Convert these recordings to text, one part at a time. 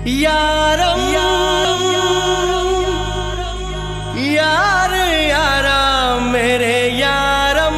यारम यार यारा मेरे यारम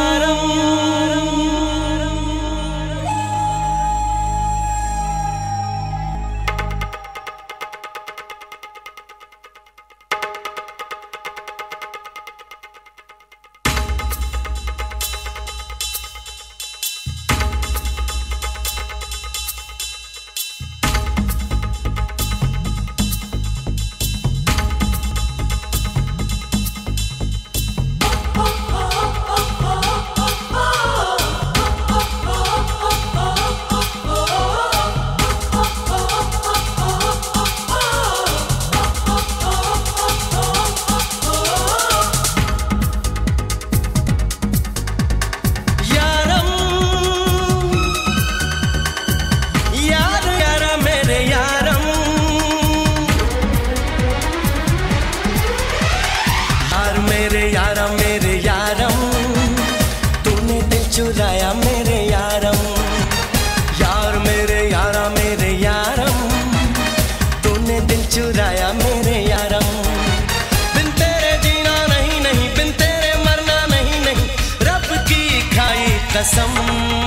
मेरे यारम तूने दिल चुराया मेरे यारम यार मेरे यारम तूने दिल चुराया मेरे यारम बिन तेरे जीना नहीं बिन तेरे मरना नहीं रब की खाई कसम।